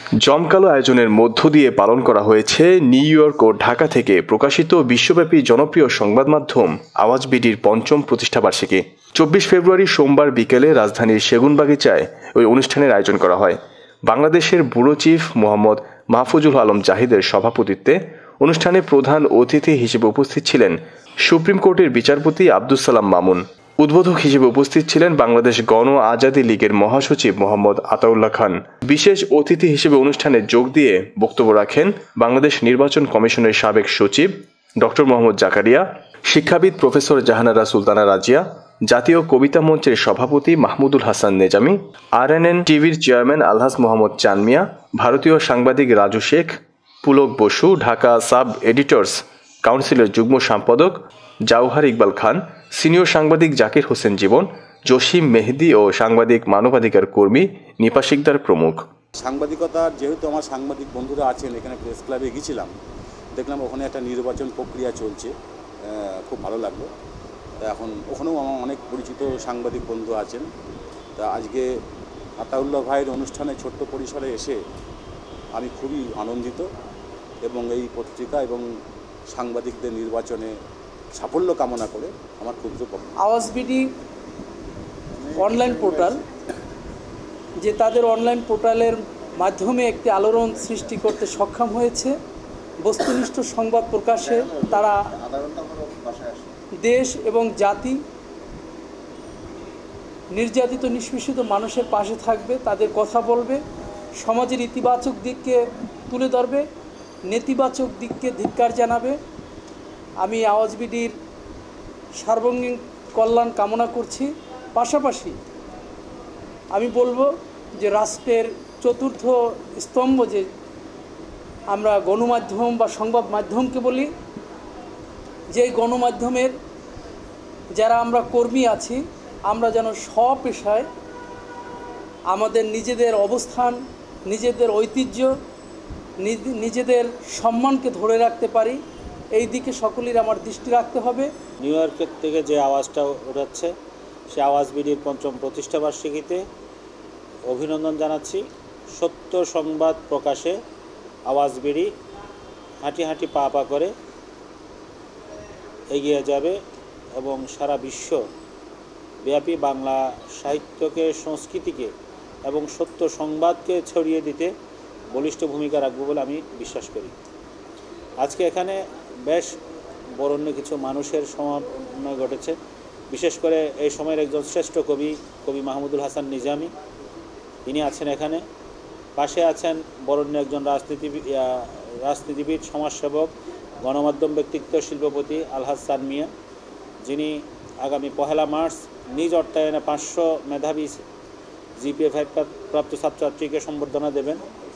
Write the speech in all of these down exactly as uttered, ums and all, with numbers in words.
জমকালো আয়োজনের মধ্য দিয়ে পালন করা হয়েছে নিউ ইয়র্ক ও ঢাকা থেকে প্রকাশিত বিশ্বব্যাপী জনপ্রিয় সংবাদ মাধ্যম আওয়াজ বিডির পঞ্চম প্রতিষ্ঠাবার্ষিকী। চব্বিশ ফেব্রুয়ারি সোমবার বিকেলে রাজধানীর সেগুনবাগিচায় ওই অনুষ্ঠানের আয়োজন করা হয়। বাংলাদেশের ব্যুরো চিফ মোহাম্মদ মাহফুজুল আলম জাহিদের সভাপতিত্বে অনুষ্ঠানে প্রধান অতিথি হিসেবে উপস্থিত ছিলেন সুপ্রিম কোর্টের বিচারপতি আব্দুস সালাম মামুন। উদ্বোধক হিসেবে উপস্থিত ছিলেন বাংলাদেশ গণ আজাদী লীগের মহাসচিব মোহাম্মদ আতাউল্লাহ খান। বিশেষ অতিথি হিসেবে অনুষ্ঠানে যোগ দিয়ে বক্তব্য রাখেন বাংলাদেশ নির্বাচন কমিশনের সাবেক সচিব ডক্টর মোহাম্মদ জাকারিয়া, শিক্ষাবিদ প্রফেসর জাহানারা সুলতানা রাজিয়া, জাতীয় কবিতা মঞ্চের সভাপতি Mahmudul Hasan Nezami, R N N টিভির চেয়ারম্যান আলহাজ মোহাম্মদ চান মিয়া, ভারতীয় সাংবাদিক রাজু শেখ, পুলক বসু, ঢাকা সাব এডিটর্স কাউন্সিলের যুগ্ম সম্পাদক জাওহার ইকবাল খান, সিনিয়র সাংবাদিক জাকির হোসেন জীবন, জসিম মেহেদি ও সাংবাদিক মানবাধিকার কর্মী নিপা শিকদার প্রমুখ। সাংবাদিকতার যেহেতু আমার সাংবাদিক বন্ধুরা আছেন, এখানে প্রেস ক্লাবে গেছিলাম, দেখলাম ওখানে একটা নির্বাচন প্রক্রিয়া চলছে, খুব ভালো লাগলো। এখন ওখানেও আমার অনেক পরিচিত সাংবাদিক বন্ধু আছেন। তা আজকে আতাউল্লাহ ভাইয়ের অনুষ্ঠানে ছোট্ট পরিসরে এসে আমি খুবই আনন্দিত এবং এই পত্রিকা এবং সাংবাদিকদের নির্বাচনে সাফল্য কামনা করে আমার ক্ষুদ্র আওয়াজ বিডি অনলাইন পোর্টাল, যে তাদের অনলাইন পোর্টালের মাধ্যমে একটি আলোড়ন সৃষ্টি করতে সক্ষম হয়েছে। বস্তুনিষ্ঠ সংবাদ প্রকাশে তারা দেশ এবং জাতি, নির্যাতিত নিষ্পেষিত মানুষের পাশে থাকবে, তাদের কথা বলবে, সমাজের ইতিবাচক দিককে তুলে ধরবে, নেতিবাচক দিককে ধিক্কার জানাবে। আমি আওয়াজ বিডির সার্বঙ্গীন কল্যাণ কামনা করছি। পাশাপাশি আমি বলবো যে রাষ্ট্রের চতুর্থ স্তম্ভ যে আমরা গণমাধ্যম বা সংবাদ মাধ্যমকে বলি, যে গণমাধ্যমের যারা আমরা কর্মী আছি, আমরা যেন স্বপেশায় আমাদের নিজেদের অবস্থান, নিজেদের ঐতিহ্য, নিজেদের সম্মানকে ধরে রাখতে পারি, এই দিকে সকলের আমার দৃষ্টি রাখতে হবে। নিউ ইয়র্কের থেকে যে আওয়াজটা উঠাচ্ছে, সে আওয়াজ বিডির পঞ্চম প্রতিষ্ঠাবার্ষিকীতে অভিনন্দন জানাচ্ছি। সত্য সংবাদ প্রকাশে আওয়াজ বিডি হাঁটি হাঁটি পা পা করে এগিয়ে যাবে এবং সারা বিশ্ব ব্যাপী বাংলা সাহিত্যকে, সংস্কৃতিকে এবং সত্য সংবাদকে ছড়িয়ে দিতে বলিষ্ঠ ভূমিকা রাখবে বলে আমি বিশ্বাস করি। আজকে এখানে বেশ বরেণ্য কিছু মানুষের সমন্বয় ঘটেছে। বিশেষ করে এই সময়ের একজন শ্রেষ্ঠ কবি কবি মাহমুদুল হাসান নিজামি, তিনি আছেন এখানে। পাশে আছেন বরেণ্য একজন রাজনীতিবিদ রাজনীতিবিদ সমাজসেবক, গণমাধ্যম ব্যক্তিত্ব, শিল্পপতি আলহাজ চান মিয়া, যিনি আগামী পহেলা মার্চ নিজ অর্থায়নে পাঁচশো মেধাবী জিপিএ ফাইভ প্রাপ্ত ছাত্রছাত্রীকে সম্বর্ধনা দেবেন।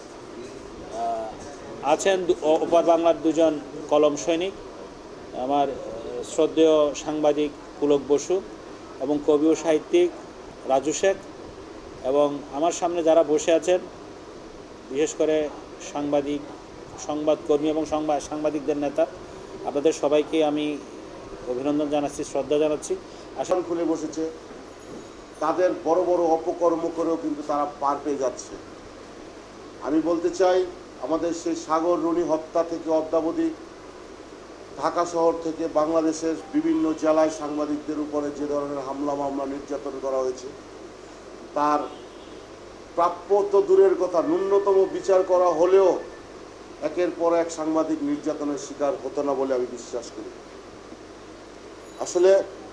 আছেন ওপার বাংলার দুজন কলম সৈনিক, আমার শ্রদ্ধেয় সাংবাদিক পুলক বসু এবং কবি ও সাহিত্যিক রাজু শেখ, এবং আমার সামনে যারা বসে আছেন বিশেষ করে সাংবাদিক, সংবাদকর্মী এবং সংবাদ সাংবাদিকদের নেতা, আপনাদের সবাইকে আমি অভিনন্দন জানাচ্ছি, শ্রদ্ধা জানাচ্ছি। আসন খুলে বসেছে, তাদের বড় বড় অপকর্ম করেও কিন্তু তারা পার পেয়ে যাচ্ছে। আমি বলতে চাই, আমাদের সেই সাগর রুনি হত্যা থেকে অদ্যাবধি ঢাকা শহর থেকে বাংলাদেশের বিভিন্ন জেলায় সাংবাদিকদের উপরে যে ধরনের হামলা মামলা নির্যাতন করা হয়েছে, তার প্রাপ্য তো দূরের কথা, ন্যূনতম বিচার করা হলেও একের পর এক সাংবাদিক নির্যাতনের শিকার হতো না বলে আমি বিশ্বাস করি। আসলে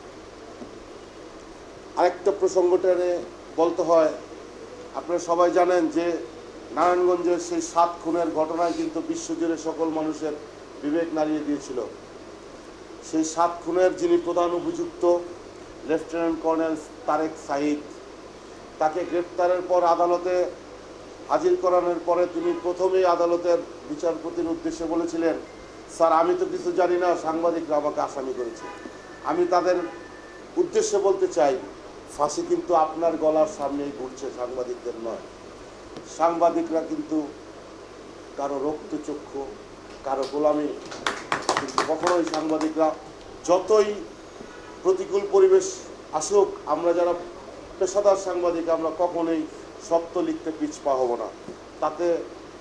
আরেকটা প্রসঙ্গটা বলতে হয়, আপনারা সবাই জানেন যে নারায়ণগঞ্জের সেই সাত খুনের ঘটনায় কিন্তু বিশ্বজুড়ে সকল মানুষের বিবেক নাড়িয়ে দিয়েছিল। সেই সাত খুনের যিনি প্রধান অভিযুক্ত লেফটেন্যান্ট কর্নেল তারেক সাঈদ, তাকে গ্রেপ্তারের পর আদালতে হাজির করানোর পরে তিনি প্রথমেই আদালতের বিচারপতির উদ্দেশ্যে বলেছিলেন, স্যার আমি তো কিছু জানি না, সাংবাদিকরা আমাকে আসামি করেছে। আমি তাদের উদ্দেশ্যে বলতে চাই, ফাঁসি কিন্তু আপনার গলার সামনেই ঘুরছে, সাংবাদিকদের নয়। সাংবাদিকরা কিন্তু কারো রক্তচক্ষু, কারো গোলামি কিন্তু কখনোই সাংবাদিকরা যতই প্রতিকূল পরিবেশ আসুক, আমরা যারা পেশাদার সাংবাদিক আমরা কখনোই সত্য লিখতে পিছপা হব না। তাতে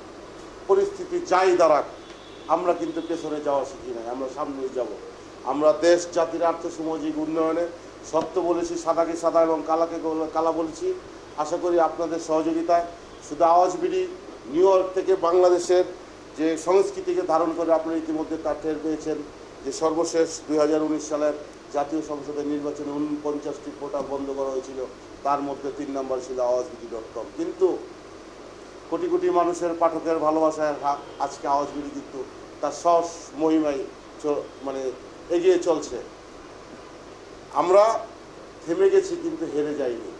পরিস্থিতি যাই দাঁড়াক আমরা কিন্তু পেছনে যাওয়া শিখি নাই, আমরা সামনেই যাব। আমরা দেশ জাতির আর্থসামাজিক উন্নয়নে সত্য বলেছি, সাদাকে সাদা এবং কালাকে কালা বলেছি। আশা করি আপনাদের সহযোগিতায় শুধু আওয়াজ বিডি নিউ ইয়র্ক থেকে বাংলাদেশের যে সংস্কৃতিকে ধারণ করে আপনারা ইতিমধ্যে তার টের পেয়েছেন যে সর্বশেষ দুই হাজার উনিশ সালের জাতীয় সংসদের নির্বাচনে উনপঞ্চাশটি পোর্টাল বন্ধ করা হয়েছিল, তার মধ্যে তিন নম্বর ছিল আওয়াজ বিডি ডট কম। কিন্তু কোটি কোটি মানুষের পাঠকের ভালোবাসায় আজকে আওয়াজ বিডি কিন্তু তার সস মহিমায় মানে এগিয়ে চলছে। আমরা থেমে গেছি কিন্তু হেরে যাইনি।